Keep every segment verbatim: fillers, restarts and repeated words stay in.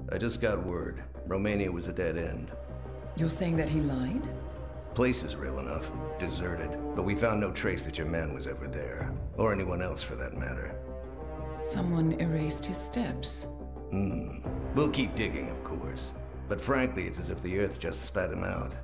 I just got word. Romania was a dead end. You're saying that he lied? Place is real enough. Deserted. But we found no trace that your man was ever there. Or anyone else for that matter. Someone erased his steps. Hmm. We'll keep digging, of course. But frankly, it's as if the Earth just spat him out.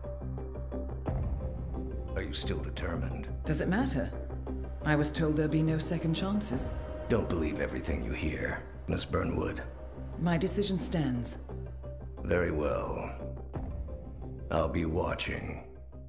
Are you still determined? Does it matter? I was told there'd be no second chances. Don't believe everything you hear, Miss Burnwood. My decision stands. Very well. I'll be watching.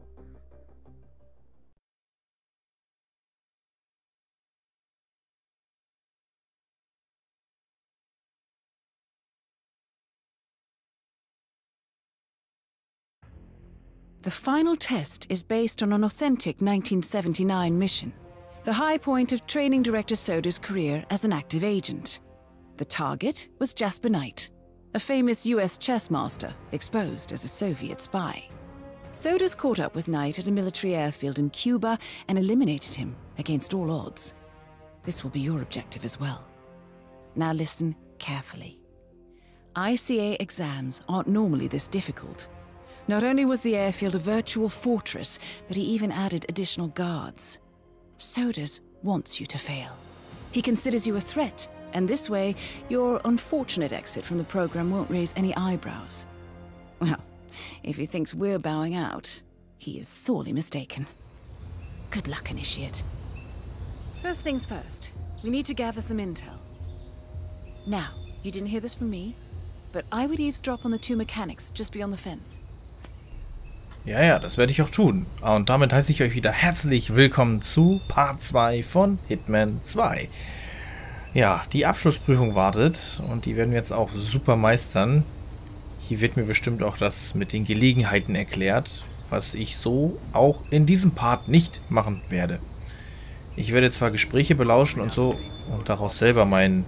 The final test is based on an authentic nineteen seventy-nine mission, the high point of training director Soda's career as an active agent. The target was Jasper Knight, a famous U S chess master exposed as a Soviet spy. Soda's caught up with Knight at a military airfield in Cuba and eliminated him against all odds. This will be your objective as well. Now listen carefully. I C A exams aren't normally this difficult. Not only was the airfield a virtual fortress, but he even added additional guards. Sodas wants you to fail. He considers you a threat, and this way, your unfortunate exit from the program won't raise any eyebrows. Well, if he thinks we're bowing out, he is sorely mistaken. Good luck, Initiate. First things first, we need to gather some intel. Now, you didn't hear this from me, but I would eavesdrop on the two mechanics just beyond the fence. Ja, ja, das werde ich auch tun. Und damit heiße ich euch wieder herzlich willkommen zu Part zwei von Hitman zwei. Ja, die Abschlussprüfung wartet und die werden wir jetzt auch super meistern. Hier wird mir bestimmt auch das mit den Gelegenheiten erklärt, was ich so auch in diesem Part nicht machen werde. Ich werde zwar Gespräche belauschen und so und daraus selber mein,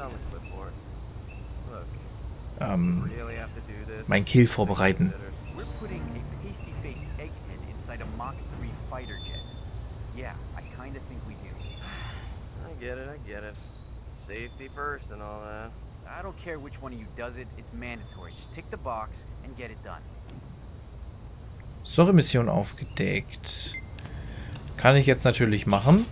ähm, mein Kill vorbereiten. Get it, I get it. Safety first and all that. I don't care which one of you does it, it's mandatory. Just tick the box and get it done. Story-Mission aufgedeckt. Kann ich jetzt natürlich machen.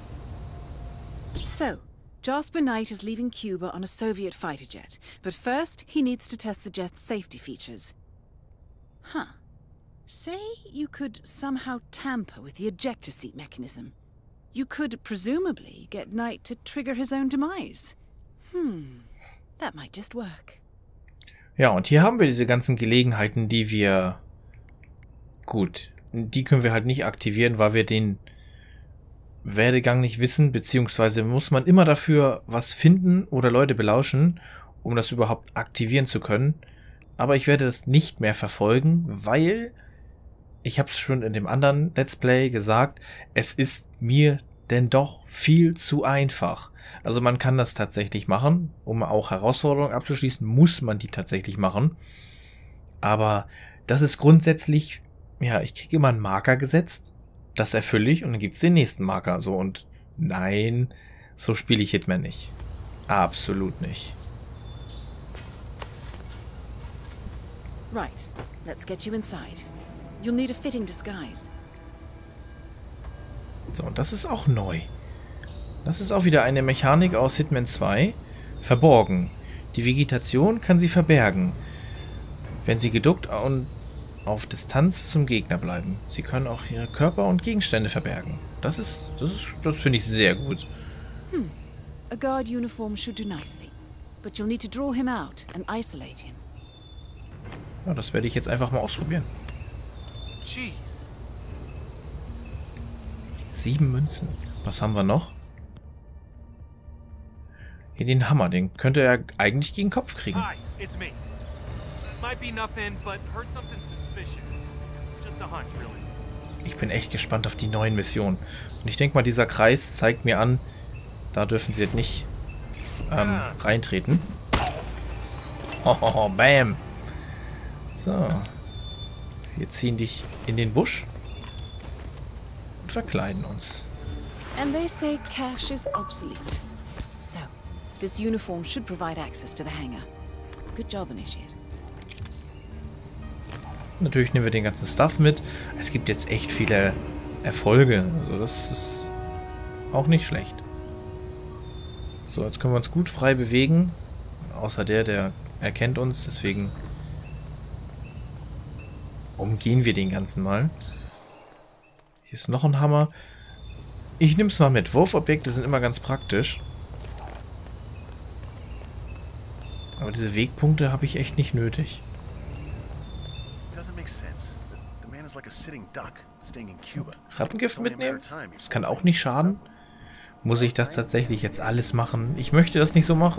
So, Jasper Knight is leaving Cuba on a Soviet fighter jet, but first he needs to test the jet's safety features. Huh. Say you could somehow tamper with the ejector seat mechanism. You could presumably get Knight to trigger his own demise. Hmm, that might just work. Ja, und hier haben wir diese ganzen Gelegenheiten, die wir... Gut, die können wir halt nicht aktivieren, weil wir den Werdegang nicht wissen, beziehungsweise muss man immer dafür was finden oder Leute belauschen, um das überhaupt aktivieren zu können. Aber ich werde das nicht mehr verfolgen, weil... Ich habe es schon in dem anderen Let's Play gesagt, es ist mir denn doch viel zu einfach. Also man kann das tatsächlich machen, um auch Herausforderungen abzuschließen, muss man die tatsächlich machen. Aber das ist grundsätzlich, ja, ich kriege immer einen Marker gesetzt, das erfülle ich und dann gibt es den nächsten Marker. So, und nein, so spiele ich Hitman nicht. Absolut nicht. Right, let's get you inside. You'll need a fitting disguise. So, und das ist auch neu. Das ist auch wieder eine Mechanik aus Hitman zwei. Verborgen. Die Vegetation kann sie verbergen, wenn sie geduckt und auf Distanz zum Gegner bleiben. Sie können auch ihre Körper und Gegenstände verbergen. Das ist, das ist, das finde ich sehr gut. Hm. A guard uniform should do nicely, but you'll need to draw him out and isolate him. Ja, das werde ich jetzt einfach mal ausprobieren. Jeez. Sieben Münzen. Was haben wir noch? Hier den Hammer, den könnte er eigentlich gegen den Kopf kriegen. Hi, it's me. Might be nothing, but heard something suspicious. Just a hunch, really. Ich bin echt gespannt auf die neuen Missionen. Und ich denke mal, dieser Kreis zeigt mir an, da dürfen sie jetzt nicht ähm, reintreten. Oh, bam. So. Wir ziehen dich in den Busch und verkleiden uns. And they say cash is obsolete. So, this uniform should provide access to the hangar. Good job, Initiate. Natürlich nehmen wir den ganzen Stuff mit. Es gibt jetzt echt viele Erfolge. Also das ist auch nicht schlecht. So, jetzt können wir uns gut frei bewegen. Außer der, der erkennt uns. Deswegen umgehen wir den ganzen mal. Hier ist noch ein Hammer. Ich nehme es mal mit. Wurfobjekte sind immer ganz praktisch. Aber diese Wegpunkte habe ich echt nicht nötig. Rattengift mitnehmen? Das kann auch nicht schaden. Muss ich das tatsächlich jetzt alles machen? Ich möchte das nicht so machen.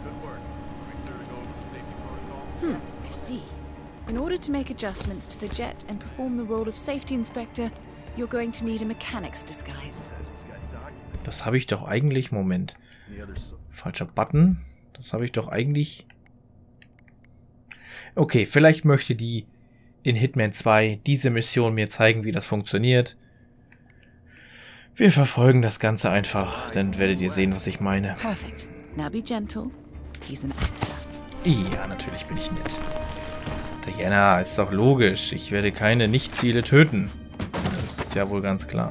Hmm, I see. In order to make adjustments to the jet and perform the role of safety inspector, you're going to need a mechanic's disguise. Das habe ich doch eigentlich... Moment. Falscher Button. Das habe ich doch eigentlich... Okay, vielleicht möchte die in Hitman zwei diese Mission mir zeigen, wie das funktioniert. Wir verfolgen das Ganze einfach, dann werdet ihr sehen, was ich meine. Perfect. Now be gentle. He's an actor. Ja, natürlich bin ich nett. Diana, ist doch logisch. Ich werde keine Nicht-Ziele töten. Das ist ja wohl ganz klar.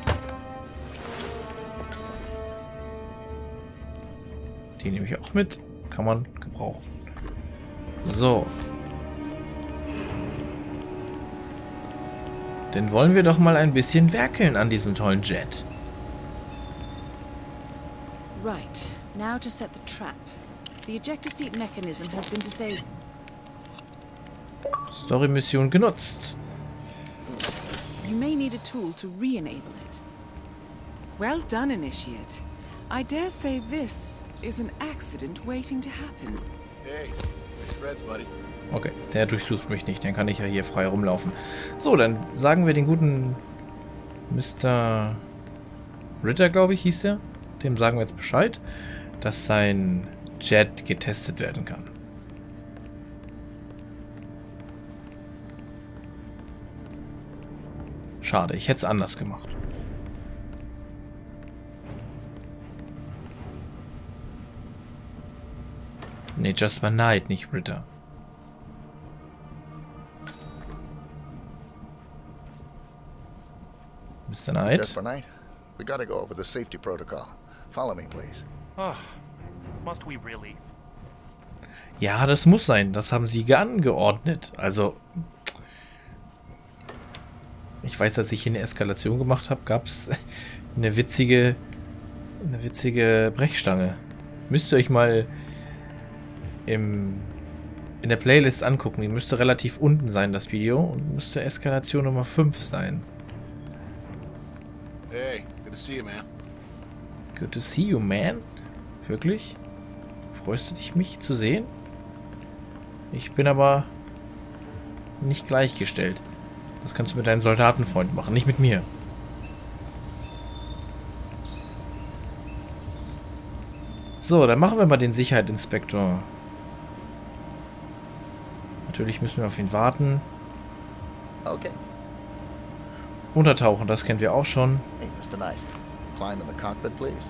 Die nehme ich auch mit. Kann man gebrauchen. So. Dann wollen wir doch mal ein bisschen werkeln an diesem tollen Jet. Right. Now to set the trap. The ejector seat mechanism has been disabled. Story-Mission genutzt. You may need a tool to re-enable it. Well done, Initiate. I dare say this is an accident waiting to happen. Hey, nice threads, buddy. Okay, der durchsucht mich nicht, dann kann ich ja hier frei rumlaufen. So, dann sagen wir den guten Mister Ritter, glaube ich, hieß der. Dem sagen wir jetzt Bescheid, dass sein Jet getestet werden kann. Schade, ich hätte es anders gemacht. Nee, Jasper Knight, nicht Ritter. Mister Knight? Jasper Knight, we gotta go over the safety protocol. Follow me, please. Ugh. Must we really? Ja, das muss sein. Das haben sie angeordnet. Also, ich weiß, als ich hier eine Eskalation gemacht habe, gab es eine witzige, eine witzige Brechstange. Müsst ihr euch mal im, in der Playlist angucken. Die müsste relativ unten sein, das Video. Und müsste Eskalation Nummer fünf sein. Hey, good to see you, man. Good to see you, man. Wirklich? Freust du dich, mich zu sehen? Ich bin aber nicht gleichgestellt. Das kannst du mit deinem Soldatenfreund machen, nicht mit mir. So, dann machen wir mal den Sicherheitsinspektor. Natürlich müssen wir auf ihn warten. Okay. Untertauchen, das kennen wir auch schon. Hey, Mister Knight, climb in the cockpit, please.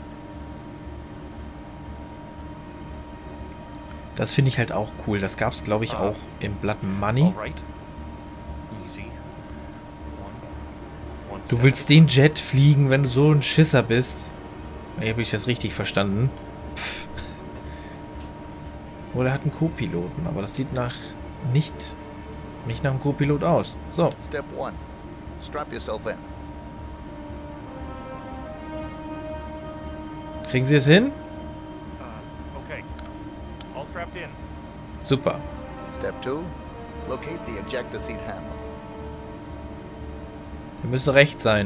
Das finde ich halt auch cool. Das gab es, glaube ich, auch im Blood Money. Du willst den Jet fliegen, wenn du so ein Schisser bist. Hier habe ich das richtig verstanden. Pff. Oder er hat einen Co-Piloten, aber das sieht nach nicht, nicht nach einem Co-Pilot aus. So. Step one. Strap yourself in. Kriegen Sie es hin? Uh, okay. All strapped in. Super. Step two. Locate the ejector seat handle. Der müsste rechts sein.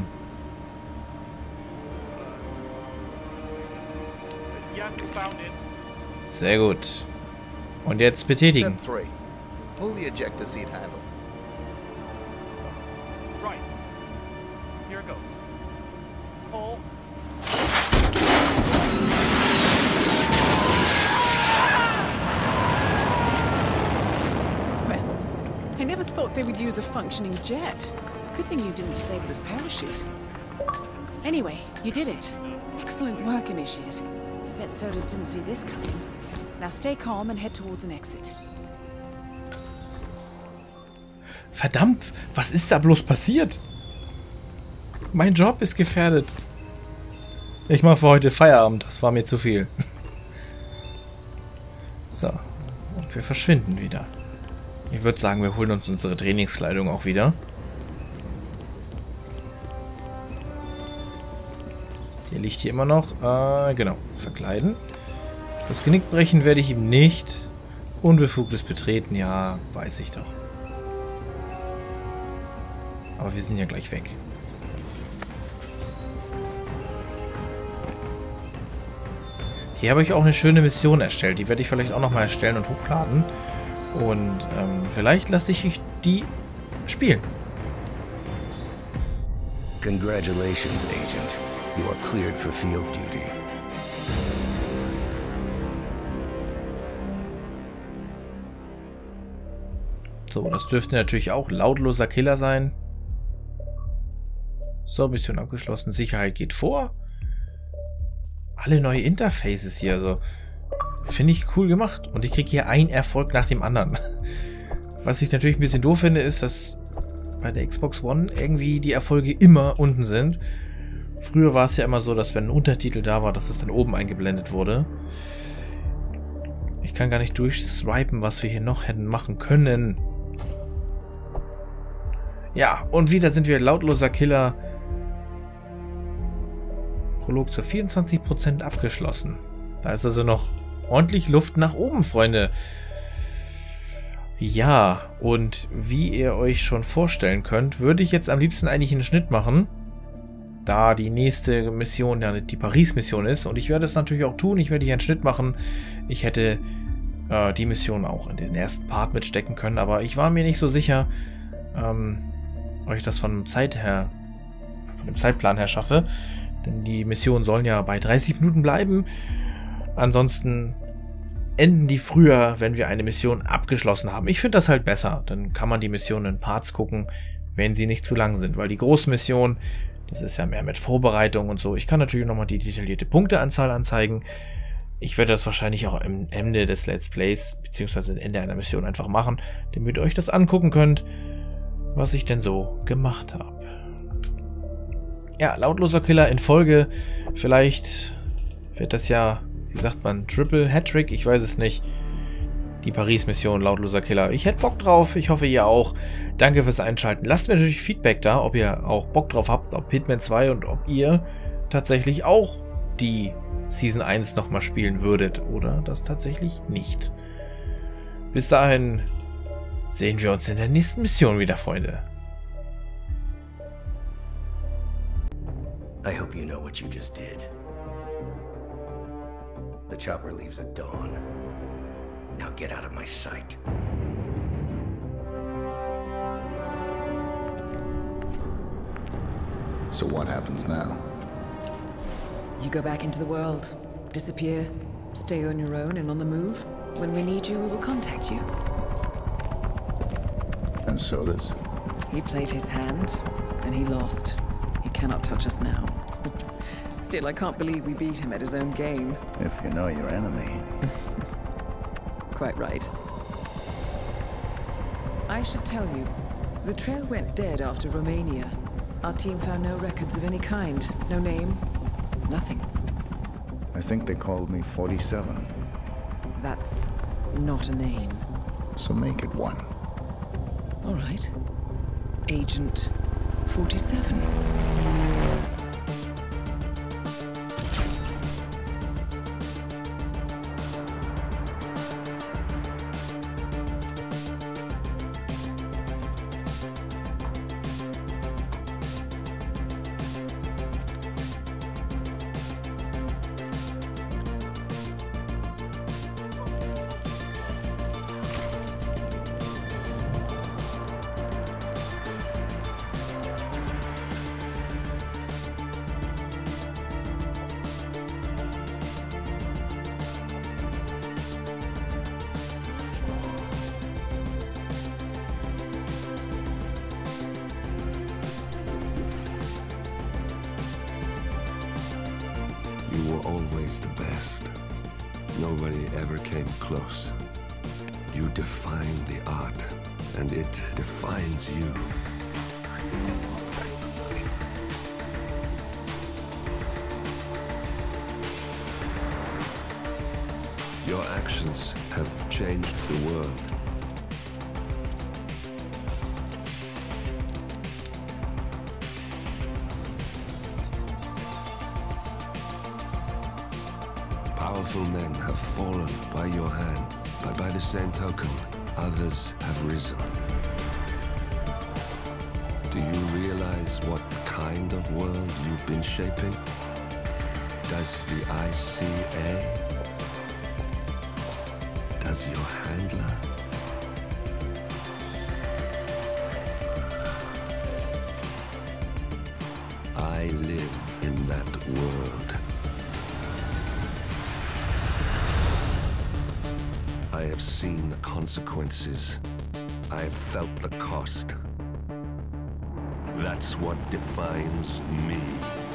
Yes, found it. Sehr gut. Und jetzt betätigen. Step three. Pull the ejector seat handle. Right. Here it goes. Pull. Well, I never thought they would use a functioning jet. Good thing you didn't disable his parachute. Anyway, you did it. Excellent work, Initiate. I bet Sodas didn't see this coming. Now stay calm and head towards an exit. Verdammt, was ist da bloß passiert? Mein Job ist gefährdet. Ich mache für heute Feierabend, das war mir zu viel. So, und wir verschwinden wieder. Ich würde sagen, wir holen uns unsere Trainingskleidung auch wieder. Der liegt hier immer noch. Äh, genau, verkleiden. Das Genick brechen werde ich ihm nicht. Unbefugtes Betreten, ja, weiß ich doch. Aber wir sind ja gleich weg. Hier habe ich auch eine schöne Mission erstellt. Die werde ich vielleicht auch nochmal erstellen und hochladen. Und ähm, vielleicht lasse ich die spielen. Congratulations, Agent. You are cleared for field duty. So, das dürfte natürlich auch lautloser Killer sein. So, Mission abgeschlossen. Sicherheit geht vor. Alle neue Interfaces hier, also finde ich cool gemacht. Und ich kriege hier einen Erfolg nach dem anderen. Was ich natürlich ein bisschen doof finde, ist, dass bei der Xbox One irgendwie die Erfolge immer unten sind. Früher war es ja immer so, dass wenn ein Untertitel da war, dass es dann oben eingeblendet wurde. Ich kann gar nicht durchswipen, was wir hier noch hätten machen können. Ja, und wieder sind wir lautloser Killer. Prolog zu vierundzwanzig Prozent abgeschlossen. Da ist also noch ordentlich Luft nach oben, Freunde. Ja, und wie ihr euch schon vorstellen könnt, würde ich jetzt am liebsten eigentlich einen Schnitt machen, da die nächste Mission ja die Paris-Mission ist. Und ich werde es natürlich auch tun. Ich werde hier einen Schnitt machen. Ich hätte äh, die Mission auch in den ersten Part mitstecken können, aber ich war mir nicht so sicher, ähm, ob ich das von Zeit her, von dem Zeitplan her schaffe. Denn die Missionen sollen ja bei dreißig Minuten bleiben. Ansonsten enden die früher, wenn wir eine Mission abgeschlossen haben. Ich finde das halt besser. Dann kann man die Missionen in Parts gucken, wenn sie nicht zu lang sind. Weil die Großmission, das ist ja mehr mit Vorbereitung und so. Ich kann natürlich nochmal die detaillierte Punkteanzahl anzeigen. Ich werde das wahrscheinlich auch am Ende des Let's Plays, beziehungsweise am Ende einer Mission einfach machen, damit ihr euch das angucken könnt, was ich denn so gemacht habe. Ja, lautloser Killer in Folge. Vielleicht wird das ja, wie sagt man, Triple Hattrick, ich weiß es nicht. Die Paris-Mission, lautloser Killer. Ich hätte Bock drauf, ich hoffe ihr auch. Danke fürs Einschalten. Lasst mir natürlich Feedback da, ob ihr auch Bock drauf habt, ob Hitman zwei und ob ihr tatsächlich auch die Season eins nochmal spielen würdet oder das tatsächlich nicht. Bis dahin sehen wir uns in der nächsten Mission wieder, Freunde. I hope you know what you just did. The chopper leaves at dawn. Now get out of my sight. So what happens now? You go back into the world, disappear, stay on your own and on the move. When we need you, we will contact you. And so does? He played his hand, and he lost. He cannot touch us now. Still, I can't believe we beat him at his own game. If you know your enemy. Quite right. I should tell you, the trail went dead after Romania. Our team found no records of any kind. No name, nothing. I think they called me forty-seven. That's not a name. So make it one. All right. Agent forty-seven. You were always the best. Nobody ever came close. You define the art, and it defines you. Your actions have changed the world. Powerful men have fallen by your hand, but by the same token, others have risen. Do you realize what kind of world you've been shaping? Does the I C A? Does your handler? I live in that world. I have seen the consequences. I have felt the cost. That's what defines me.